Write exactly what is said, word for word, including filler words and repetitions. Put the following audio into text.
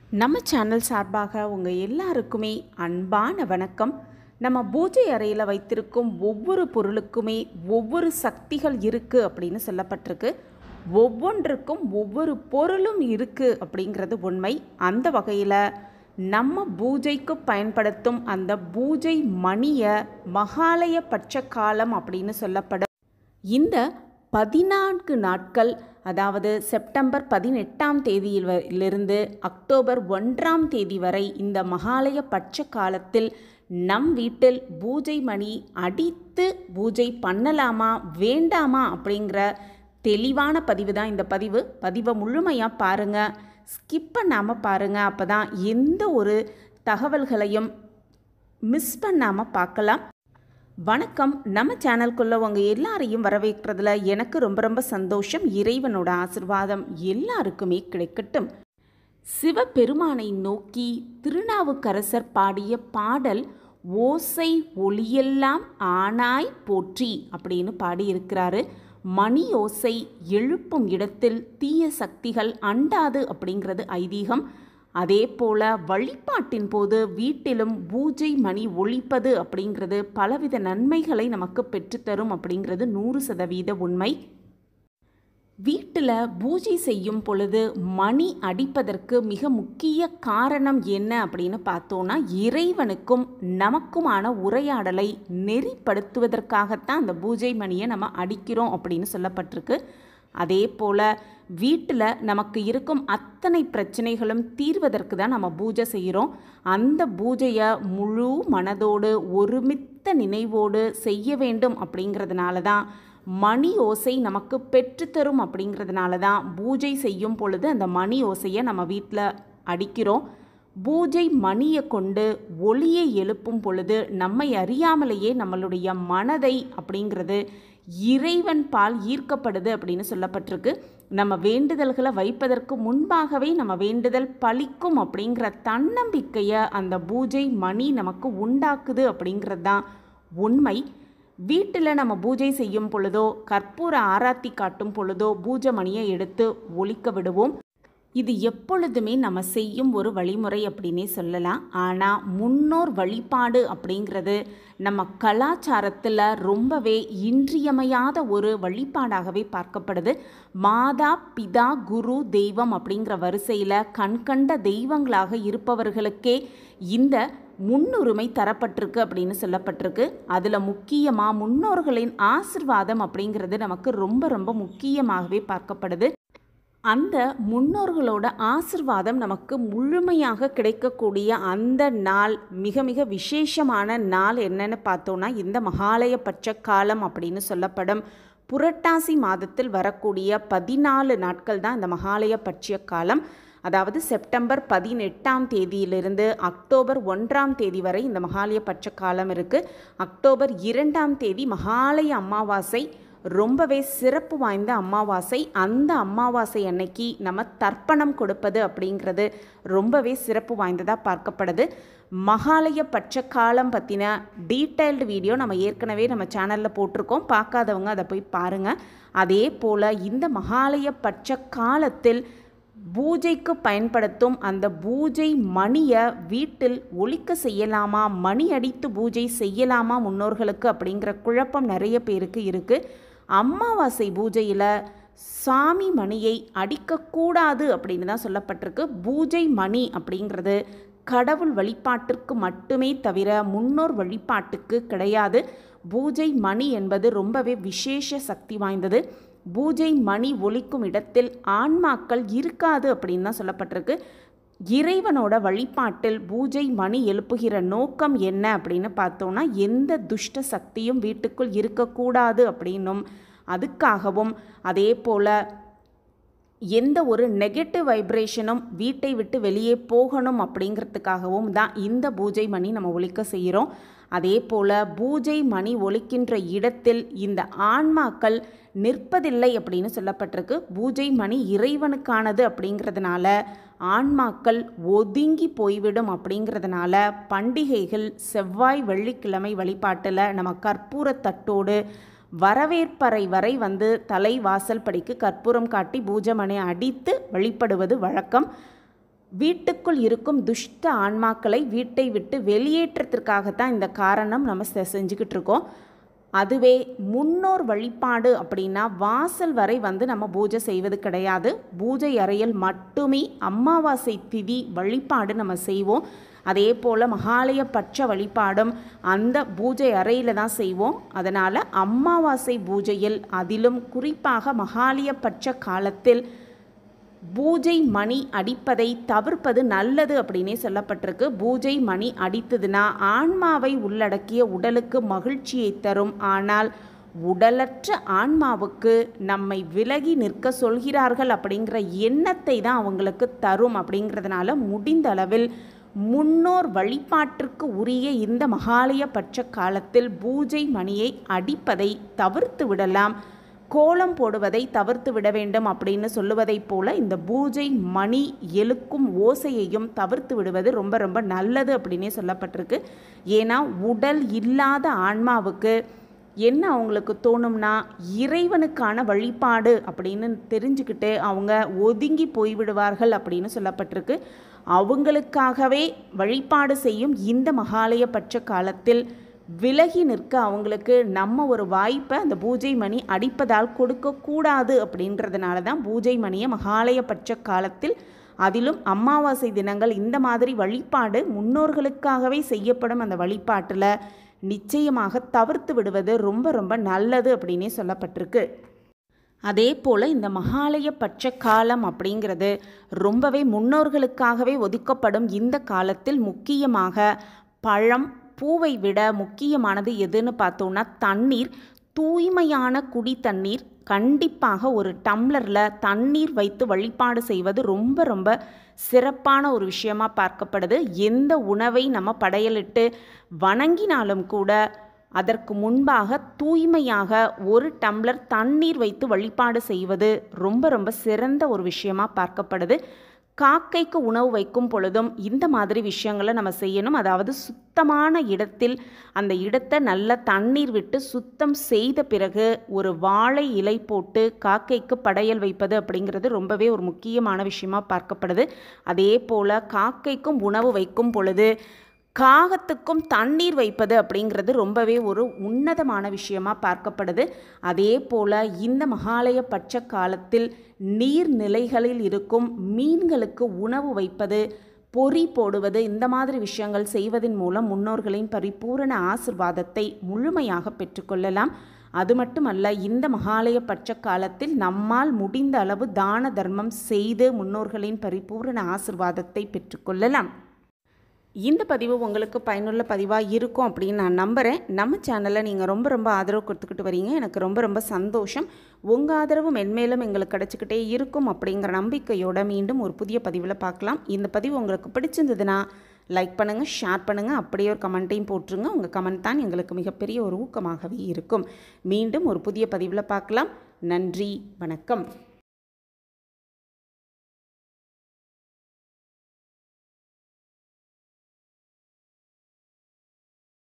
நம்ம சேனல் சார்பாக உங்கள் எல்லாருக்குமே அன்பான வணக்கம். நம்ம பூஜை அறையில் வைத்திருக்கும் ஒவ்வொரு பொருளுக்குமே ஒவ்வொரு சக்திகள் இருக்குது அப்படின்னு சொல்லப்பட்டிருக்கு. ஒவ்வொன்றுக்கும் ஒவ்வொரு பொருளும் இருக்குது அப்படிங்கிறது உண்மை. அந்த வகையில் நம்ம பூஜைக்கு பயன்படுத்தும் அந்த பூஜை மணியை மகாலய பட்ச காலம் அப்படின்னு சொல்லப்படும். இந்த பதினான்கு நாட்கள், அதாவது செப்டம்பர் பதினெட்டாம் தேதியிலிருந்து அக்டோபர் ஒன்றாம் தேதி வரை இந்த மகாலய பட்ச காலத்தில் நம் வீட்டில் பூஜை மணி அடித்து பூஜை பண்ணலாமா வேண்டாமா அப்படிங்கிற தெளிவான பதிவு தான் இந்த பதிவு. பதிவை முழுமையாக பாருங்கள், ஸ்கிப் பண்ணாமல் பாருங்கள். அப்போ தான் எந்த ஒரு தகவல்களையும் மிஸ் பண்ணாமல் பார்க்கலாம். வணக்கம். நம்ம சேனலுக்குள்ளே உங்கள் எல்லாரையும் வரவேற்கிறதுல எனக்கு ரொம்ப ரொம்ப சந்தோஷம். இறைவனோட ஆசிர்வாதம் எல்லாருக்குமே கிடைக்கட்டும். சிவபெருமானை நோக்கி திருநாவுக்கரசர் பாடிய பாடல் ஓசை ஒளியெல்லாம் ஆனாய் போற்றி அப்படின்னு பாடியிருக்கிறாரு. மணி ஓசை எழுப்பும் இடத்தில் தீய சக்திகள் அண்டாது அப்படிங்கிறது ஐதீகம். அதே போல் வழிபாட்டின் போது வீட்டிலும் பூஜை மணி ஒலிப்பது அப்படிங்கிறது பலவித நன்மைகளை நமக்கு பெற்றுத்தரும் அப்படிங்கிறது நூறு சதவீத உண்மை. வீட்டில் பூஜை செய்யும் பொழுது மணி அடிப்பதற்கு மிக முக்கிய காரணம் என்ன அப்படின்னு பார்த்தோன்னா, இறைவனுக்கும் நமக்குமான உரையாடலை நெறிப்படுத்துவதற்காகத்தான் அந்த பூஜை மணியை நம்ம அடிக்கிறோம் அப்படின்னு சொல்லப்பட்டிருக்கு. அதே போல் வீட்டில் நமக்கு இருக்கும் அத்தனை பிரச்சனைகளும் தீர்வதற்கு தான் நம்ம பூஜை செய்கிறோம். அந்த பூஜையை முழு மனதோடு ஒருமித்த நினைவோடு செய்ய வேண்டும் அப்படிங்கிறதுனால தான் மணி ஓசை நமக்கு பெற்றுத்தரும். அப்படிங்கிறதுனால தான் பூஜை செய்யும் பொழுது அந்த மணி ஓசையை நம்ம வீட்டில் அடிக்கிறோம். பூஜை மணியை கொண்டு ஒளியை எழுப்பும் பொழுது நம்மை அறியாமலேயே நம்மளுடைய மனதை அப்படிங்கிறது இறைவன் பால் ஈர்க்கப்படுது அப்படின்னு சொல்லப்பட்டிருக்கு. நம்ம வேண்டுதல்களை வைப்பதற்கு முன்பாகவே நம்ம வேண்டுதல் பலிக்கும் அப்படிங்கிற தன்னம்பிக்கையை அந்த பூஜை மணி நமக்கு உண்டாக்குது அப்படிங்கிறது தான் உண்மை. வீட்டில் நம்ம பூஜை செய்யும் பொழுதோ கற்பூர ஆராத்தி காட்டும் பொழுதோ பூஜை மணியை எடுத்து ஒலிக்க விடுவோம். இது எப்பொழுதுமே நம்ம செய்யும் ஒரு வழிமுறை அப்படின்னே சொல்லலாம். ஆனால் முன்னோர் வழிபாடு அப்படிங்கிறது நம்ம கலாச்சாரத்தில் ரொம்பவே இன்றியமையாத ஒரு வழிபாடாகவே பார்க்கப்படுது. மாதா பிதா குரு தெய்வம் அப்படிங்கிற வரிசையில் கண்கண்ட தெய்வங்களாக இருப்பவர்களுக்கே இந்த முன்னுரிமை தரப்பட்டிருக்கு அப்படின்னு சொல்லப்பட்டிருக்கு. அதில் முக்கியமாக முன்னோர்களின் ஆசிர்வாதம் அப்படிங்கிறது நமக்கு ரொம்ப ரொம்ப முக்கியமாகவே பார்க்கப்படுது. அந்த முன்னோர்களோட ஆசிர்வாதம் நமக்கு முழுமையாக கிடைக்கக்கூடிய அந்த நாள், மிக மிக விசேஷமான நாள் என்னன்னு பார்த்தோன்னா இந்த மகாலய பட்ச காலம் அப்படின்னு சொல்லப்படும் புரட்டாசி மாதத்தில் வரக்கூடிய பதினாலு நாட்கள் தான் இந்த மகாலய பட்ச காலம். அதாவது செப்டம்பர் பதினெட்டாம் தேதியிலிருந்து அக்டோபர் ஒன்றாம் தேதி வரை இந்த மகாலய பட்ச காலம் இருக்குது. அக்டோபர் இரண்டாம் தேதி மகாலய அமாவாசை, ரொம்பவே சிறப்பு வாய்ந்த அமாவாசை. அந்த அமாவாசை அன்னைக்கு நம்ம தர்ப்பணம் கொடுப்பது அப்படிங்கிறது ரொம்பவே சிறப்பு வாய்ந்ததாக பார்க்கப்படுது. மகாலய பட்ச காலம் பற்றின டீட்டெயில்டு வீடியோ நம்ம ஏற்கனவே நம்ம சேனலில் போட்டிருக்கோம். பார்க்காதவங்க அதை போய் பாருங்கள். அதே போல் இந்த மகாலய பட்ச காலத்தில் பூஜைக்கு பயன்படுத்தும் அந்த பூஜை மணியை வீட்டில் ஒலிக்க செய்யலாமா, மணி அடித்து பூஜை செய்யலாமா முன்னோர்களுக்கு அப்படிங்கிற குழப்பம் நிறைய பேருக்கு இருக்குது. அமாவாசை பூஜையில் சாமி மணியை அடிக்கக்கூடாது அப்படின்னு தான் சொல்லப்பட்டிருக்கு. பூஜை மணி அப்படிங்கிறது கடவுள் வழிபாட்டிற்கு மட்டுமே தவிர முன்னோர் வழிபாட்டுக்கு கிடையாது. பூஜை மணி என்பது ரொம்பவே விசேஷ சக்தி வாய்ந்தது. பூஜை மணி ஒலிக்கும் இடத்தில் ஆன்மாக்கள் இருக்காது அப்படின்னு தான் சொல்லப்பட்டிருக்கு. இறைவனோட வழிபாட்டில் பூஜை மணி எழுப்புகிற நோக்கம் என்ன அப்படின்னு பார்த்தோன்னா, எந்த துஷ்ட சக்தியும் வீட்டுக்குள் இருக்கக்கூடாது அப்படின்னும், அதுக்காகவும் அதே போல் எந்த ஒரு நெகட்டிவ் வைப்ரேஷனும் வீட்டை விட்டு வெளியே போகணும் அப்படிங்கிறதுக்காகவும் தான் இந்த பூஜை மணி நம்ம ஒலிக்க செய்கிறோம். அதே போல் பூஜை மணி ஒலிக்கின்ற இடத்தில் இந்த ஆன்மாக்கள் நிற்பதில்லை அப்படின்னு சொல்லப்பட்டிருக்கு. பூஜை மணி இறைவனுக்கானது அப்படிங்கிறதுனால ஆன்மாக்கள் ஒதுங்கி போய்விடும். அப்படிங்கிறதுனால பண்டிகைகள் செவ்வாய் வெள்ளிக்கிழமை வழிபாட்டில் நம்ம கற்பூரத்தட்டோடு வரவேற்பறை வரை வந்து தலை வாசல் படிக்கு கற்பூரம் காட்டி பூஜை மணி அடித்து வழிபடுவது வழக்கம். வீட்டுக்குள் இருக்கும் துஷ்ட ஆன்மாக்களை வீட்டை விட்டு வெளியேற்றத்திற்காகத்தான் இந்த காரணம் நம்ம செஞ்சுக்கிட்டு இருக்கோம். அதுவே முன்னோர் வழிபாடு அப்படின்னா வாசல் வரை வந்து நம்ம பூஜை செய்வது கிடையாது. பூஜை அறையில் மட்டுமே அமாவாசை திதி வழிபாடு நம்ம செய்வோம். அதே போல் மகாலய பட்ச வழிபாடும் அந்த பூஜை அறையில் தான் செய்வோம். அதனால் அமாவாசை பூஜையில், அதிலும் குறிப்பாக மகாலய பட்ச காலத்தில் பூஜை மணி அடிப்பதை தவிர்ப்பது நல்லது அப்படின்னே சொல்லப்பட்டிருக்கு. பூஜை மணி அடித்ததுன்னா ஆன்மாவை உள்ளடக்கிய உடலுக்கு மகிழ்ச்சியை தரும். ஆனால் உடலற்ற ஆன்மாவுக்கு நம்மை விலகி நிற்க சொல்கிறார்கள் அப்படிங்கிற எண்ணத்தை தான் அவங்களுக்கு தரும். அப்படிங்கிறதுனால முடிந்த அளவில் முன்னோர் வழிபாட்டிற்கு உரிய இந்த மகாலய பட்ச காலத்தில் பூஜை மணியை அடிப்பதை தவிர்த்து விடலாம். கோலம் போடுவதை தவிர்த்து விட வேண்டும் அப்படின்னு சொல்லுவதைப் போல இந்த பூஜை மணி எழுக்கும் ஓசையையும் தவிர்த்து விடுவது ரொம்ப ரொம்ப நல்லது அப்படின்னே சொல்லப்பட்டிருக்கு. ஏன்னா உடல் இல்லாத ஆன்மாவுக்கு என்ன அவங்களுக்கு தோணும்னா, இறைவனுக்கான வழிபாடு அப்படின்னு தெரிஞ்சுக்கிட்டு அவங்க ஒதுங்கி போய்விடுவார்கள் அப்படின்னு சொல்லப்பட்டிருக்கு. அவங்களுக்காகவே வழிபாடு செய்யும் இந்த மகாலய பட்ச காலத்தில் விலகி நிற்க அவங்களுக்கு நம்ம ஒரு வாய்ப்பை அந்த பூஜை மணி அடிப்பதால் கொடுக்கக்கூடாது. அப்படின்றதுனால தான் பூஜை மணியை மகாலய பட்ச காலத்தில், அதிலும் அமாவாசை தினங்கள் இந்த மாதிரி வழிபாடு முன்னோர்களுக்காகவே செய்யப்படும் அந்த வழிபாட்டில் நிச்சயமாக தவிர்த்து விடுவது ரொம்ப ரொம்ப நல்லது அப்படின்னே சொல்லப்பட்டிருக்கு. அதே போல் இந்த மகாலய பட்ச காலம் அப்படிங்கிறது ரொம்பவே முன்னோர்களுக்காகவே ஒதுக்கப்படும். இந்த காலத்தில் முக்கியமாக பழம் பூவை விட முக்கியமானது எதுன்னு பார்த்தோன்னா தண்ணீர். தூய்மையான குடி தண்ணீர், கண்டிப்பாக ஒரு டம்ளரில் தண்ணீர் வைத்து வழிபாடு செய்வது ரொம்ப ரொம்ப சிறப்பான ஒரு விஷயமாக பார்க்கப்படுது. எந்த உணவை நம்ம படையலிட்டு வணங்கினாலும் கூட அதற்கு முன்பாக தூய்மையாக ஒரு டம்ளர் தண்ணீர் வைத்து வழிபாடு செய்வது ரொம்ப ரொம்ப சிறந்த ஒரு விஷயமாக பார்க்கப்படுது. காக்கைக்கு உணவு வைக்கும் பொழுதும் இந்த மாதிரி விஷயங்களை நம்ம செய்யணும். அதாவது சுத்தமான இடத்தில் அந்த இடத்தை நல்ல தண்ணீர் விட்டு சுத்தம் செய்த பிறகு ஒரு வாழை இலை போட்டு காக்கைக்கு படையல் வைப்பது அப்படிங்கிறது ரொம்பவே ஒரு முக்கியமான விஷயமா பார்க்கப்படுது. அதே போல் காக்கைக்கும் உணவு வைக்கும் பொழுது காகத்துக்கும் தண்ணீர் வைப்பது அப்படிங்கிறது ரொம்பவே ஒரு உன்னதமான விஷயமா பார்க்கப்படுது. அதே போல் இந்த மகாலய பட்ச காலத்தில் நீர்நிலைகளில் இருக்கும் மீன்களுக்கு உணவு வைப்பது, பொறி போடுவது, இந்த மாதிரி விஷயங்கள் செய்வதன் மூலம் முன்னோர்களின் பரிபூரண ஆசிர்வாதத்தை முழுமையாக பெற்றுக்கொள்ளலாம். அது மட்டுமல்ல, இந்த மகாலய பட்ச காலத்தில் நம்மால் முடிந்த அளவு தான தர்மம் செய்து முன்னோர்களின் பரிபூரண ஆசிர்வாதத்தை பெற்றுக்கொள்ளலாம். இந்த பதிவு உங்களுக்கு பயனுள்ள பதிவாக இருக்கும் அப்படின்னு நான் நம்புகிறேன். நம்ம சேனலில் நீங்கள் ரொம்ப ரொம்ப ஆதரவு கொடுத்துக்கிட்டு வரீங்க. எனக்கு ரொம்ப ரொம்ப சந்தோஷம். உங்கள் ஆதரவு மென்மேலும் எங்களுக்கு கிடச்சிக்கிட்டே இருக்கும் அப்படிங்கிற நம்பிக்கையோடு மீண்டும் ஒரு புதிய பதிவில் பார்க்கலாம். இந்த பதிவு உங்களுக்கு பிடிச்சிருந்ததுன்னா லைக் பண்ணுங்கள், ஷேர் பண்ணுங்கள், அப்படியே ஒரு கமெண்ட்டையும் போட்டுருங்க. உங்கள் கமெண்ட் தான் எங்களுக்கு மிகப்பெரிய ஒரு ஊக்கமாகவே இருக்கும். மீண்டும் ஒரு புதிய பதிவில் பார்க்கலாம். நன்றி, வணக்கம்.